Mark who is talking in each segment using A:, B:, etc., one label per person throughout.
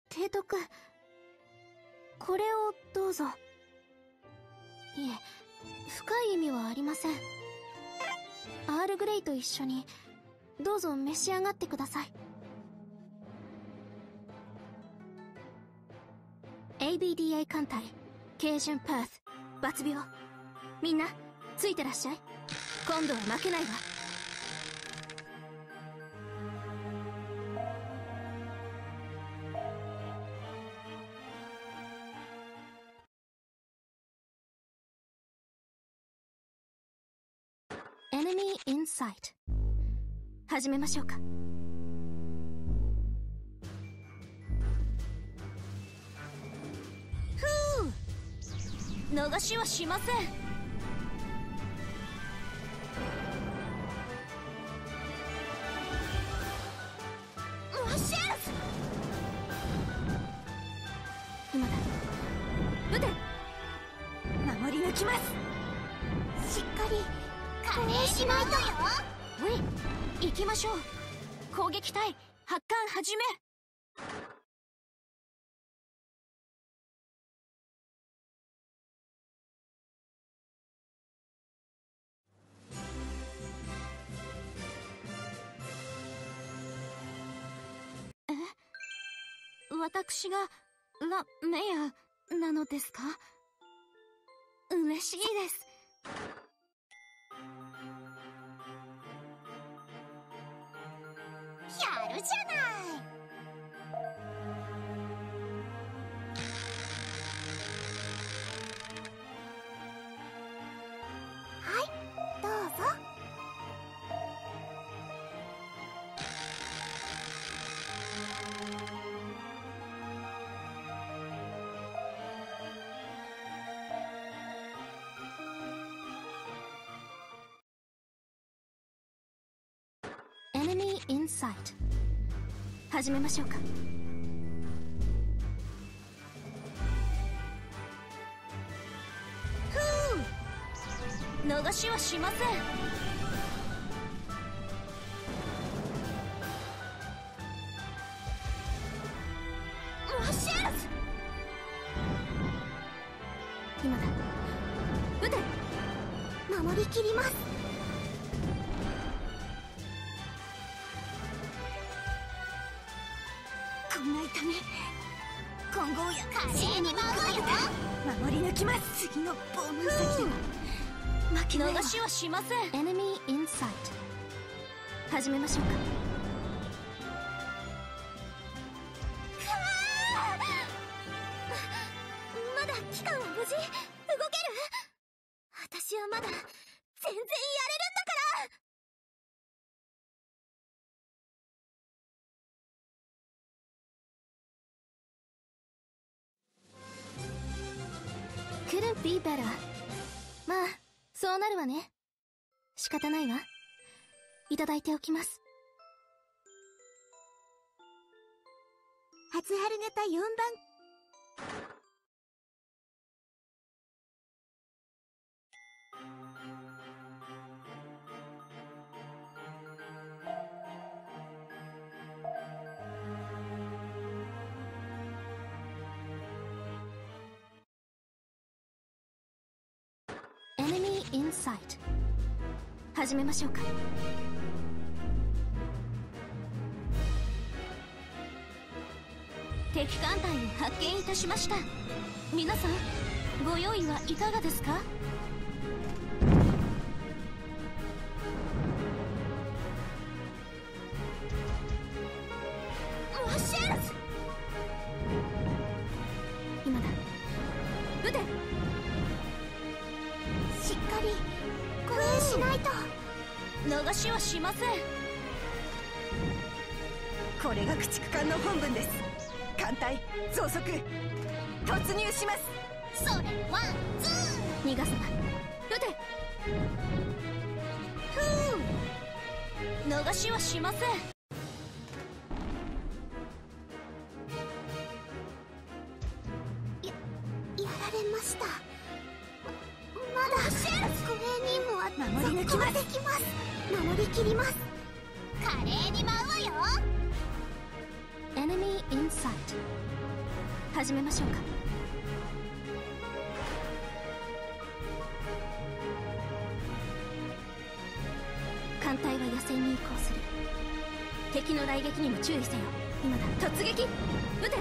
A: 提督、これをどうぞ。いえ、深い意味はありません。アールグレイと一緒にどうぞ召し上がってください。 ABDA 艦隊軽巡パース抜病、みんなついてらっしゃい。今度は負けないわ。Enemy in sight。 始めましょうか。逃しはしません。マシェルス、今だ。撃て。守り抜きます。しっかり加盟しないとよ。ウィン、行きましょう。攻撃隊発艦始め。私がメアなのですか？嬉しいです。やるじゃない。はい、どうぞ。Enemy in sight。 始めましょうか。逃しはしません。マシェルス、今だ。撃て。守りきります。こんな痛み、今後や華麗に舞うわよ。守り抜きます。次の棒の先では負けないわ。逃しはしません。 Enemy in sight。 始めましょうか。まだ期間は無事。動ける？私はまだ全然やれるんだから。Couldn't be better。 まあそうなるわね。仕方ないわ。いただいておきます。初春型4番。Enemy in sight。 始めましょうか。敵艦隊を発見いたしました。皆さんご用意はいかがですか？マシェルス、今だ。撃て。しっかり護衛しないと。逃しはしません。
B: これが駆逐艦の本分です。艦隊増速突入します。
A: それワンツー。逃がさない。撃て。逃しはしません。やられました。まだ護衛任務は
B: 守り抜きます。
A: できます。守りきります。華麗に舞うわよ。Enemy in sight。 始めましょうか。艦隊は野戦に移行する。敵の雷撃にも注意せよ。今だ。突撃。撃て。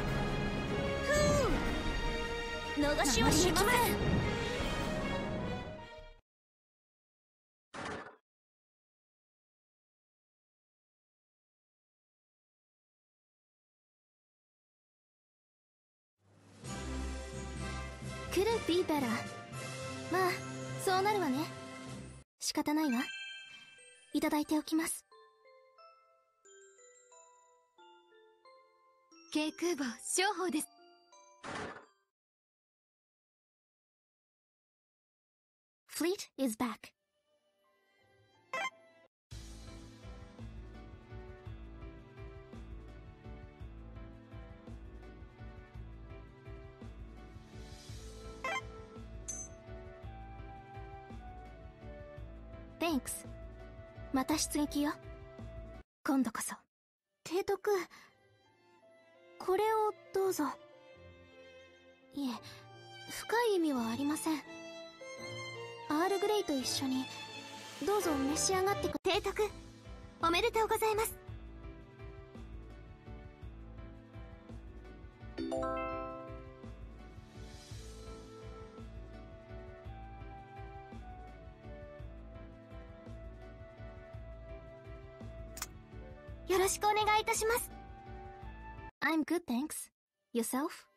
A: 逃しはしません。Could it be better? まあそうなるわね。仕方ないわ。いただいておきます。軽空母商法です。Fleet is back. Thanks. また出撃よ。今度こそ。提督、これをどうぞ。いえ、深い意味はありません。アールグレイと一緒にどうぞ召し上がって提督、おめでとうございます。よろしくお願いいたします。I'm good, thanks. Yourself?